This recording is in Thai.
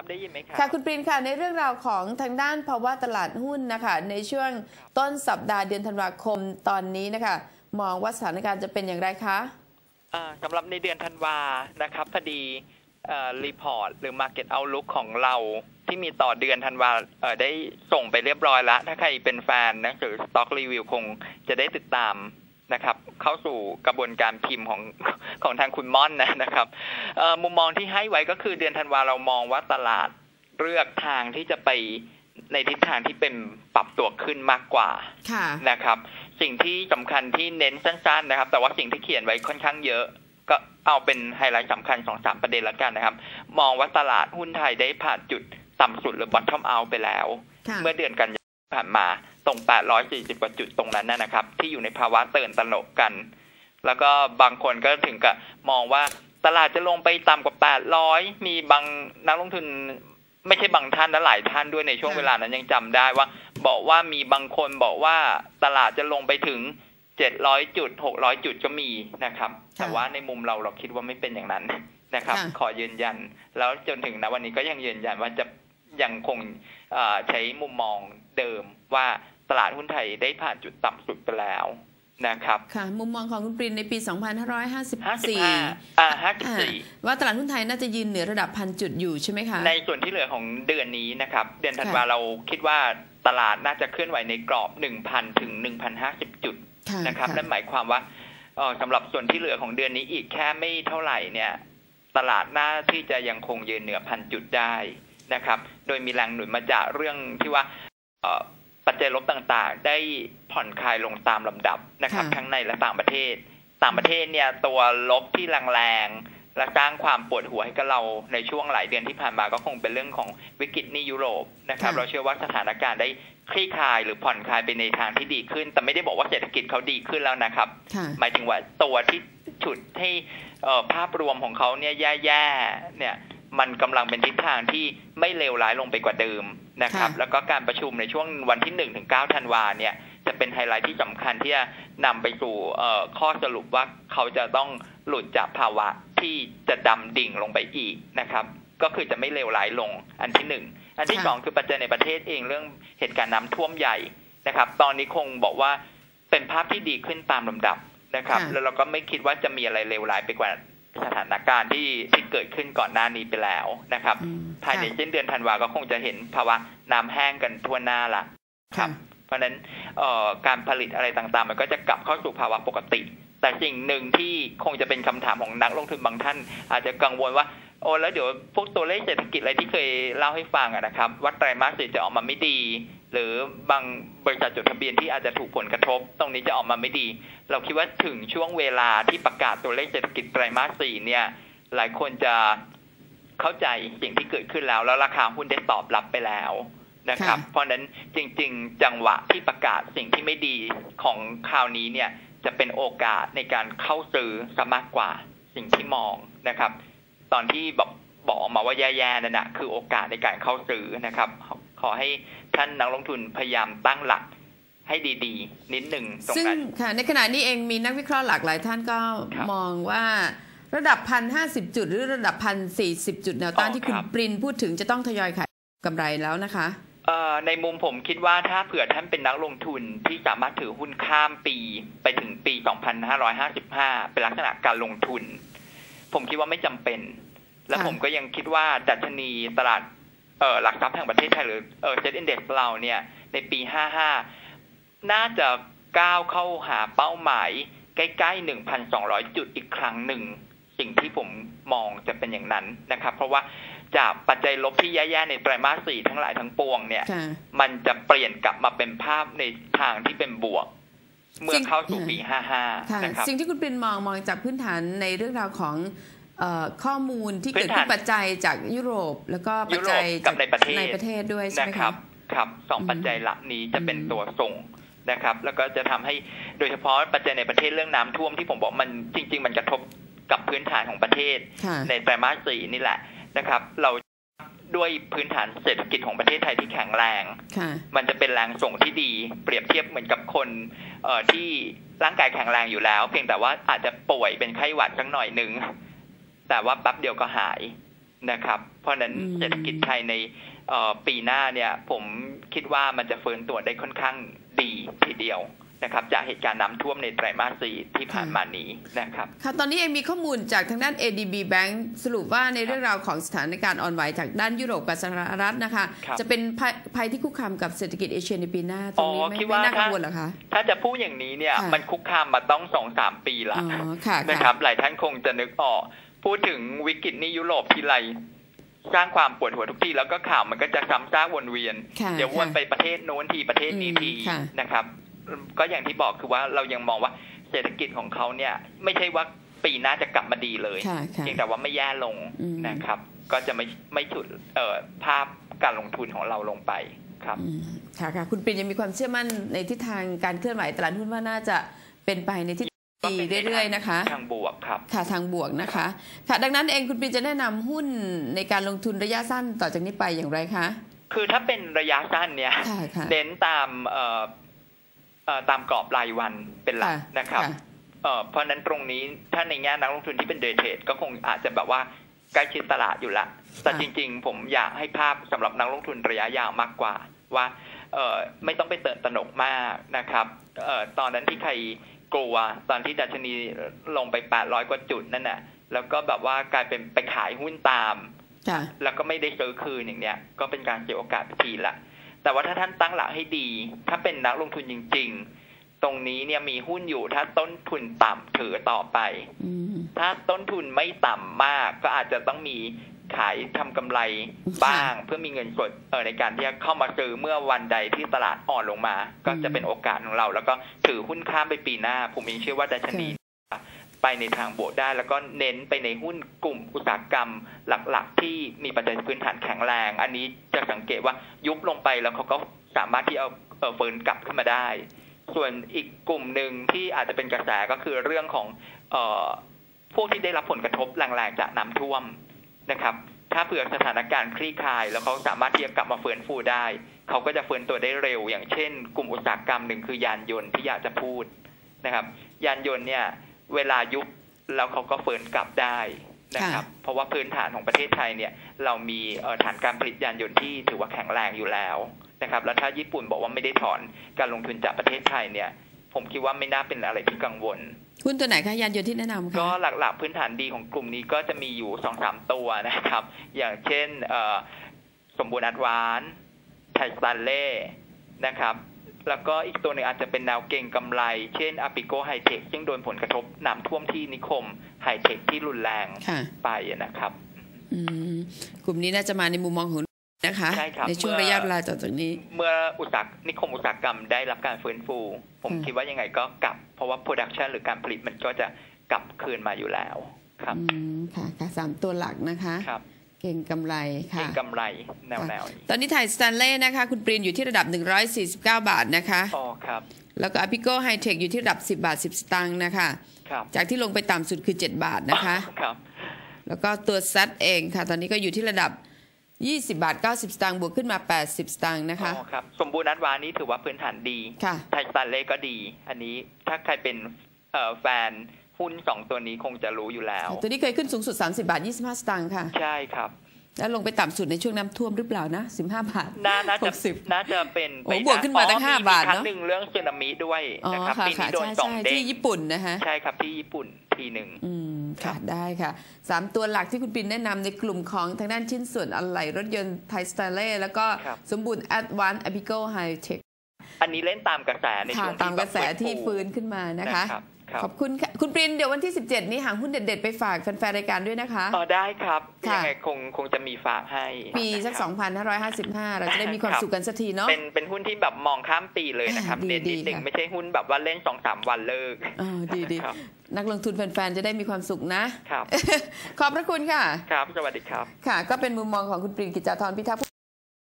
ได้ยินไหมครับค่ะคุณปรินค่ะในเรื่องราวของทางด้านภาวะตลาดหุ้นนะคะในช่วงต้นสัปดาห์เดือนธันวาคมตอนนี้นะคะมองว่าสถานการณ์จะเป็นอย่างไรคะสำหรับในเดือนธันวานะครับพอดีรีพอร์ตหรือ Market Outlook ของเราที่มีต่อเดือนธันวาได้ส่งไปเรียบร้อยแล้วถ้าใครเป็นแฟนหนังสือ Stock Review คงจะได้ติดตามนะครับเข้าสู่กระบวนการพิมพ์ของทางคุณม่อนนะครับมุมมองที่ให้ไว้ก็คือเดือนธันวาเรามองว่าตลาดเลือกทางที่จะไปในทิศทางที่เป็นปรับตัวขึ้นมากกว่านะครับสิ่งที่สำคัญที่เน้นสั้นๆนะครับแต่ว่าสิ่งที่เขียนไว้ค่อนข้างเยอะก็เอาเป็นไฮไลท์สำคัญ 2-3 ประเด็นแล้วกันนะครับมองว่าตลาดหุ้นไทยได้ผ่านจุดต่ำสุดหรือ bottom out ไปแล้วเมื่อเดือนกันยายนผ่านมาตรง840กว่าจุดตรงนั้นนะครับที่อยู่ในภาวะตื่นตระหนกกันแล้วก็บางคนก็ถึงกับมองว่าตลาดจะลงไปต่ำกว่า800มีบางนักลงทุนไม่ใช่บางท่านและหลายท่านด้วยในช่วงเวลานั้นยังจำได้ว่าบอกว่ามีบางคนบอกว่าตลาดจะลงไปถึง700จุด600จุดก็มีนะครับแต่ว่าในมุมเราคิดว่าไม่เป็นอย่างนั้นนะครับขอยืนยันแล้วจนถึงณวันนี้ก็ยังยืนยันว่าจะยังคงใช้มุมมองเดิมว่าตลาดหุ้นไทยได้ผ่านจุดต่ำสุดไปแล้วนะครับค่ะมุมมองของคุณปรินในปี2554ว่าตลาดหุ้นไทยน่าจะยืนเหนือระดับ 1,000 จุดอยู่ใช่ไหมคะในส่วนที่เหลือของเดือนนี้นะครับเดือนธันวาเราคิดว่าตลาดน่าจะเคลื่อนไหวในกรอบ 1,000 ถึง 1,050 จุดนะครับนั่นหมายความว่าสำหรับส่วนที่เหลือของเดือนนี้อีกแค่ไม่เท่าไหร่เนี่ยตลาดน่าที่จะยังคงยืนเหนือ 1,000 จุดได้นะครับโดยมีแรงหนุนมาจากเรื่องที่ว่าปัจจัยลบต่างๆได้ผ่อนคลายลงตามลำดับนะครับทั้งในและต่างประเทศเนี่ยตัวลบที่แรงๆและสร้างความปวดหัวให้กับเราในช่วงหลายเดือนที่ผ่านมาก็คงเป็นเรื่องของวิกฤตหนี้ยุโรปนะครับเราเชื่อว่าสถานการณ์ได้คลี่คลายหรือผ่อนคลายไปในทางที่ดีขึ้นแต่ไม่ได้บอกว่าเศรษฐกิจเขาดีขึ้นแล้วนะครับหมายถึงว่าตัวที่ฉุดให้ภาพรวมของเขาเนี่ยแย่ๆเนี่ยมันกำลังเป็นทิศทางที่ไม่เลวร้ายลงไปกว่าเดิมนะครับแล้วก็การประชุมในช่วงวันที่ 1-9 ธันวาเนี่ยจะเป็นไฮไลท์ที่สำคัญที่จะนำไปสู่ข้อสรุปว่าเขาจะต้องหลุดจากภาวะที่จะดำดิ่งลงไปอีกนะครับก็คือจะไม่เลวร้ายลงอันที่1อันที่2คือปัจจัยในประเทศเองเรื่องเหตุการณ์น้ำท่วมใหญ่นะครับตอนนี้คงบอกว่าเป็นภาพที่ดีขึ้นตามลำดับนะครับแล้วเราก็ไม่คิดว่าจะมีอะไรเลวร้ายไปกว่าสถานการณ์ที่เกิดขึ้นก่อนหน้านี้ไปแล้วนะครับภายในสิ้นเดือนธันวาก็คงจะเห็นภาวะน้ำแห้งกันทั่วหน้าละครับเพราะฉะนั้นการผลิตอะไรต่างๆมันก็จะกลับเข้าสู่ภาวะปกติแต่สิ่งหนึ่งที่คงจะเป็นคำถามของนักลงทุนบางท่านอาจจะกังวลว่าแล้วเดี๋ยวพวกตัวเลขเศรษฐกิจอะไรที่เคยเล่าให้ฟังนะครับว่าไตรมาส 4จะออกมาไม่ดีหรือบางบริษัทจดทะเบียนที่อาจจะถูกผลกระทบตรงนี้จะออกมาไม่ดีเราคิดว่าถึงช่วงเวลาที่ประกาศตัวเลขเศรษฐกิจไตรมาส 4เนี่ยหลายคนจะเข้าใจสิ่งที่เกิดขึ้นแล้วราคาหุ้นได้ตอบรับไปแล้วนะครับเพราะฉะนั้นจริงๆจังหวะที่ประกาศสิ่งที่ไม่ดีของคราวนี้เนี่ยจะเป็นโอกาสในการเข้าซื้อซะมากกว่าสิ่งที่มองนะครับตอนที่บอกออกมาว่าแย่ๆนั่นนะคือโอกาสในการเข้าซื้อนะครับขอให้ท่านนักลงทุนพยายามตั้งหลักให้ดีๆนิดหนึ่งตรงนั้นซึ่งค่ะในขณะนี้เองมีนักวิเคราะห์หลากหลายท่านก็มองว่าระดับ 1,050 จุดหรือระดับ 1,040 จุดแนวต้านที่คุณปรินพูดถึงจะต้องทยอยขายกำไรแล้วนะคะในมุมผมคิดว่าถ้าเผื่อท่านเป็นนักลงทุนที่สามารถถือหุ้นข้ามปีไปถึงปี 2555 เป็นลักษณะการลงทุนผมคิดว่าไม่จำเป็นและผมก็ยังคิดว่าดัชนีตลาดหลักทรัพย์แห่งประเทศไทยหรือSet Index เราเนี่ยในปี 55 น่าจะก้าวเข้าหาเป้าหมายใกล้ๆ 1,200 จุดอีกครั้งหนึ่งสิ่งที่ผมมองจะเป็นอย่างนั้นนะครับเพราะว่าจากปัจจัยลบที่แย่ๆในไตรมาส 4ทั้งหลายทั้งปวงเนี่ยมันจะเปลี่ยนกลับมาเป็นภาพในทางที่เป็นบวกเมื่อเข้าสู่ปี 55 นะครับสิ่งที่คุณปรินมองจากพื้นฐานในเรื่องราวของข้อมูลที่เกิดขึ้นปัจจัยจากยุโรปแล้วก็ปัจจัยจากในประเทศด้วยใช่ไหมครับครับ2ปัจจัยหลักนี้จะเป็นตัวส่งนะครับแล้วก็จะทำให้โดยเฉพาะปัจจัยในประเทศเรื่องน้ำท่วมที่ผมบอกมันจริงๆมันกระทบกับพื้นฐานของประเทศในไตรมาส 4นี่แหละนะครับเราด้วยพื้นฐานเศรษฐกิจของประเทศไทยที่แข็งแรงมันจะเป็นแรงส่งที่ดีเปรียบเทียบเหมือนกับคนที่ร่างกายแข็งแรงอยู่แล้วเพียงแต่ว่าอาจจะป่วยเป็นไข้หวัดสักหน่อยนึงแต่ว่าแป๊บเดียวก็หายนะครับเพราะนั้นเศรษฐกิจไทยในปีหน้าเนี่ยผมคิดว่ามันจะฟื้นตัวได้ค่อนข้างดีทีเดียวนะครับจากเหตุการณ์น้ำท่วมในไตรมาส 4ที่ผ่านมานี้นะครับค่ะตอนนี้เองมีข้อมูลจากทางด้าน ADB Bank สรุปว่าในเรื่องราวของสถานการณ์อ่อนไหวจากด้านยุโรปกับสหรัฐนะคะจะเป็นภัยที่คุกคามกับเศรษฐกิจเอเชียในปีหน้าตรงนี้ไม่น่ากังวลหรอคะถ้าจะพูดอย่างนี้เนี่ยมันคุกคามมาต้อง 2-3 ปีละนะครับหลายท่านคงจะนึกออกพูดถึงวิกฤตนี้ยุโรปทีไรสร้างความปวดหัวทุกทีแล้วก็ข่าวมันก็จะซ้ำซากวนเวียนเดี๋ยววนไปประเทศโน้นทีประเทศนี้ทีนะครับก็อย่างที่บอกคือว่าเรายังมองว่าเศรษฐกิจของเขาเนี่ยไม่ใช่ว่าปีหน้าจะกลับมาดีเลยเพียงแต่ว่าไม่แย่ลงนะครับก็จะไม่ฉุดภาพการลงทุนของเราลงไปครับค่ะคุณปิ่นยังมีความเชื่อมั่นในทิศทางการเคลื่อนไหวตลาดหุ้นว่าน่าจะเป็นไปในทิศดีเรื่อยๆนะคะทางบวกครับค่ะทางบวกนะคะค่ะดังนั้นเองคุณปิ่นจะแนะนำหุ้นในการลงทุนระยะสั้นต่อจากนี้ไปอย่างไรคะคือถ้าเป็นระยะสั้นเนี่ยเน้นตามกรอบรายวันเป็นหลักนะครับเพราะนั้นตรงนี้ถ้าในแง่นักลงทุนที่เป็นเดย์เทรดก็คงอาจจะแบบว่าใกล้ชิดตลาดอยู่ละแต่จริงๆผมอยากให้ภาพสำหรับนักลงทุนระยะยาวมากกว่าว่าไม่ต้องไปตื่นตระหนกมากนะครับตอนนั้นที่ใครกลัวตอนที่ดัชนีลงไป800กว่าจุดนั่นน่ะแล้วก็แบบว่ากลายเป็นไปขายหุ้นตามแล้วก็ไม่ได้ซื้อคืนอย่างเนี้ยก็เป็นการเสียโอกาสทีละแต่ว่าถ้าท่านตั้งหลักให้ดีถ้าเป็นนักลงทุนจริงๆตรงนี้เนี่ยมีหุ้นอยู่ถ้าต้นทุนต่ำถือต่อไปถ้าต้นทุนไม่ต่ำมากก็อาจจะต้องมีขายทำกำไรบ้างเพื่อมีเงินสดในการที่จะเข้ามาซื้อเมื่อวันใดที่ตลาดอ่อนลงมาก็จะเป็นโอกาสของเราแล้วก็ถือหุ้นข้ามไปปีหน้าผมเชื่อว่าดัชนีไปในทางบวกได้แล้วก็เน้นไปในหุ้นกลุ่มอุตสาหกรรมหลักๆที่มีปัจจัยพื้นฐานแข็งแรงอันนี้จะสังเกตว่ายุบลงไปแล้วเขาก็สามารถที่เอาเฟิร์นกลับขึ้นมาได้ส่วนอีกกลุ่มหนึ่งที่อาจจะเป็นกระแสก็คือเรื่องของพวกที่ได้รับผลกระทบแรงๆจากน้ำท่วมนะครับถ้าเผื่อสถานการณ์คลี่คลายแล้วเขาสามารถที่จะกลับมาฟื้นฟูได้เขาก็จะฟื้นตัวได้เร็วอย่างเช่นกลุ่มอุตสาหกรรมหนึ่งคือยานยนต์ที่อยากจะพูดนะครับยานยนต์เนี่ยเวลายุบแล้วเขาก็ฟื้นกลับได้นะครับเพราะว่าพื้นฐานของประเทศไทยเนี่ยเรามีฐานการผลิตยานยนต์ที่ถือว่าแข็งแรงอยู่แล้วนะครับแล้วถ้าญี่ปุ่นบอกว่าไม่ได้ถอนการลงทุนจากประเทศไทยเนี่ยผมคิดว่าไม่น่าเป็นอะไรที่กังวลหุ้นตัวไหนคะยานยนต์ที่แนะนำคะก็หลักๆพื้นฐานดีของกลุ่มนี้ก็จะมีอยู่ 2-3 ตัวนะครับอย่างเช่นสมบูรณ์แอดวานซ์ไทยสแตนเล่นะครับแล้วก็อีกตัวหนึ่งอาจจะเป็นแนวเก่งกำไรเช่นอาปิโกไฮเทคซึ่งโดนผลกระทบน้ำท่วมที่นิคมไฮเทคที่รุนแรงไปนะครับกลุ่มนี้น่าจะมาในมุมมองของนะคะ ในช่วงระยะเวลาต่อจากนี้เมื่อนิคมอุตสาหกรรมได้รับการฟื้นฟูผมคิดว่ายังไงก็กลับเพราะว่า production หรือการผลิตมันก็จะกลับคืนมาอยู่แล้วครับค่ะ3ตัวหลักนะคะเก่งกำไรค่ะเก่งกำไรแนวตอนนี้ไทยสแตนเล่นะคะคุณปรีนอยู่ที่ระดับ149 บาทนะคะครับแล้วก็อพิโกไฮเทคอยู่ที่ระดับ10 บาท 10 สตางค์นะคะจากที่ลงไปต่ำสุดคือ7 บาทนะคะแล้วก็ตัวซัดเองค่ะตอนนี้ก็อยู่ที่ระดับ20 บาท 90 สตางค์บวกขึ้นมา80 สตางค์นะคะครับสมบูรณ์นัดวานี้ถือว่าพื้นฐานดีไทยสแตนเล่ก็ดีอันนี้ถ้าใครเป็นแฟนหุ้น2ตัวนี้คงจะรู้อยู่แล้วตัวนี้เคยขึ้นสูงสุด30 บาท 25 สตางค์ค่ะใช่ครับแล้วลงไปต่ำสุดในช่วงน้ำท่วมหรือเปล่านะ15 บาทน่าจะเป็นไปบวกขึ้นมาตั้ง5 บาทเนาะครั้งหนึ่งเรื่องสึนามิด้วยนะครับปีนี้โดน2เด้งที่ญี่ปุ่นนะคะใช่ครับที่ญี่ปุ่นทีหนึ่งค่ะได้ค่ะ3ตัวหลักที่คุณปิ่นแนะนำในกลุ่มของทางด้านชิ้นส่วนอะไหล่รถยนต์ไทยสแตนเล่แล้วก็สมบูรณ์แอดวานซ์อพิโกไฮเทคอันนี้เล่นตามกระแสในช่วงตามกระแสที่ฟื้นขึ้นมานะคะขอบคุณค่ะคุณปรินเดี๋ยววันที่17นี้หาหุ้นเด็ดๆไปฝากแฟนๆรายการด้วยนะคะได้ครับยังไงคงจะมีฝากให้ปีสัก2555เราจะได้มีความสุขกันสักทีเนาะเป็นหุ้นที่แบบมองข้ามปีเลยนะครับเด่นนิดนึงไม่ใช่หุ้นแบบว่าเล่น 2-3 วันเลิกดีนักลงทุนแฟนๆจะได้มีความสุขนะครับขอบพระคุณค่ะครับสวัสดีครับค่ะก็เป็นมุมมองของคุณปริน กิจจาธรพิทักษ์